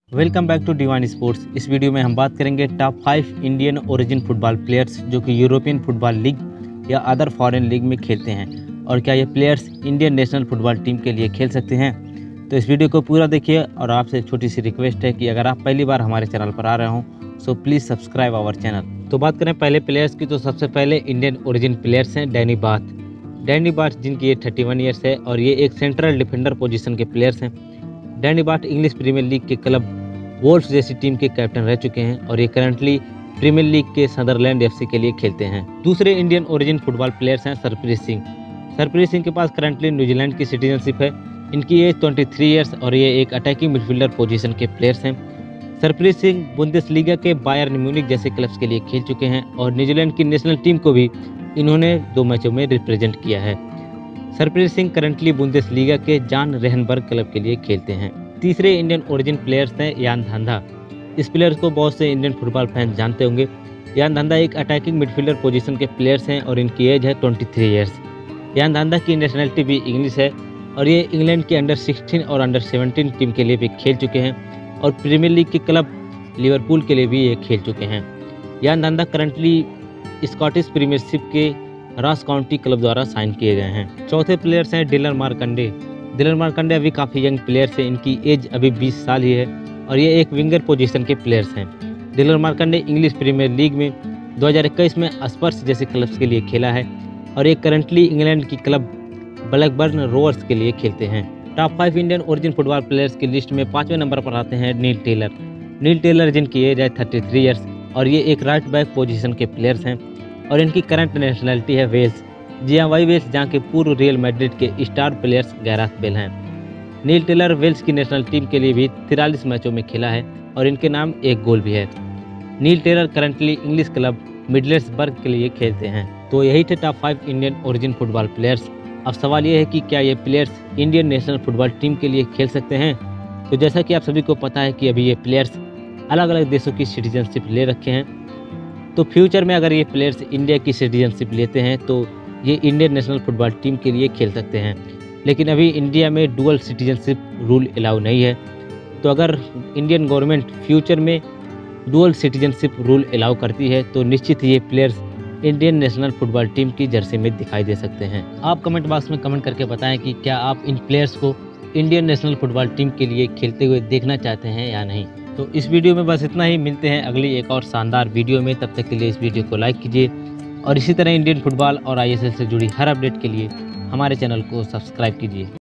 Welcome back to divine sports. इस वीडियो में हम बात करेंगे top 5 Indian origin football players जो कि यूरोपियन फुटबॉल लीग या अदर फॉरेन लीग में खेलते हैं और क्या ये players Indian national football team के लिए खेल सकते हैं। तो इस वीडियो को पूरा देखिए और आपसे छोटी सी रिक्वेस्ट है कि अगर आप पहली बार हमारे चैनल पर आ रहे हो so please subscribe our channel. तो बात करें पहले प्लेयर्स की, तो सबसे पहले इंडियन ओरिजिन प्लेयर्स हैं डैनी बाथ जिनकी एज 31 ईयर्स है और ये एक सेंट्रल डिफेंडर पोजीशन के प्लेयर्स हैं। Danny Batth English Premier League के क्लब वोल्व्स जैसी टीम के कैप्टन रह चुके हैं और ये करंटली प्रीमियर लीग के सदरलैंड एफसी के लिए खेलते हैं। दूसरे इंडियन ओरिजिन फुटबॉल प्लेयर्स हैं सरप्रीत सिंह के पास करंटली न्यूजीलैंड की सिटीजनशिप है। इनकी एज 23 ईयर्स और ये एक अटैकिंग मिडफील्डर पोजीशन के प्लेयर्स हैं। सरप्रीत सिंह बुंदेसलीगा के बायर्न म्यूनिख जैसे क्लब्स के लिए खेल चुके हैं और न्यूजीलैंड की नेशनल टीम को भी इन्होंने 2 मैचों में रिप्रेजेंट किया है। सरप्रीत सिंह करंटली बुंदेसलीगा के जान रेहनबर्ग क्लब के लिए खेलते हैं। तीसरे इंडियन ओरिजिन प्लेयर्स हैं यान धांधा। इस प्लेयर को बहुत से इंडियन फुटबॉल फैंस जानते होंगे। यान धांधा एक अटैकिंग मिडफील्डर पोजीशन के प्लेयर्स हैं और इनकी एज है 23 ईयर्स। यान धांधा की नेशनलिटी भी इंग्लिश है और ये इंग्लैंड के अंडर 16 और अंडर 17 टीम के लिए भी खेल चुके हैं और प्रीमियर लीग के क्लब लिवरपूल के लिए भी ये खेल चुके हैं। Yan Dhanda currently Scottish Premiership के रॉस काउंटी क्लब द्वारा साइन किए गए हैं। चौथे प्लेयर्स हैं डिलन मार्कंडे अभी काफ़ी यंग प्लेयर्स हैं। इनकी एज अभी 20 साल ही है और ये एक विंगर पोजीशन के प्लेयर्स हैं। Dilan Markanday English Premier League में 2021 में स्पर्स जैसे क्लब्स के लिए खेला है और ये करंटली इंग्लैंड की क्लब ब्लैकबर्न रोवर्स के लिए खेलते हैं। Top 5 Indian origin football players की लिस्ट में 5वें नंबर पर आते हैं नील टेलर जिनकी एज है 33 ईयर्स और ये एक राइट बैक पोजीशन के प्लेयर्स हैं और इनकी करंट नेशनलिटी है वेल्स, वेल्स जहाँ के पूर्व रियल मैड्रिड के स्टार प्लेयर्स गैराथ बेल हैं। नील टेलर वेल्स की नेशनल टीम के लिए भी 43 मैचों में खेला है और इनके नाम एक गोल भी है। Neil Taylor currently English club Middlesbrough के लिए खेलते हैं। तो यही थे top 5 Indian origin football players. अब सवाल ये है कि क्या ये players Indian national football team के लिए खेल सकते हैं। तो जैसा कि आप सभी को पता है कि अभी ये प्लेयर्स अलग अलग देशों की सिटीजनशिप ले रखे हैं, तो फ्यूचर में अगर ये प्लेयर्स इंडिया की सिटीजनशिप लेते हैं तो ये इंडियन नेशनल फुटबॉल टीम के लिए खेल सकते हैं। लेकिन अभी इंडिया में डुअल सिटीजनशिप रूल अलाउ नहीं है। तो अगर इंडियन गवर्नमेंट फ्यूचर में डुअल सिटीजनशिप रूल अलाउ करती है तो निश्चित ही ये players Indian national football team की जर्सी में दिखाई दे सकते हैं। आप कमेंट बॉक्स में कमेंट करके बताएं कि क्या आप इन प्लेयर्स को इंडियन नेशनल फुटबॉल टीम के लिए खेलते हुए देखना चाहते हैं या नहीं। तो इस वीडियो में बस इतना ही। मिलते हैं अगली एक और शानदार वीडियो में। तब तक के लिए इस वीडियो को लाइक कीजिए और इसी तरह इंडियन फुटबॉल और ISL से जुड़ी हर अपडेट के लिए हमारे चैनल को सब्सक्राइब कीजिए।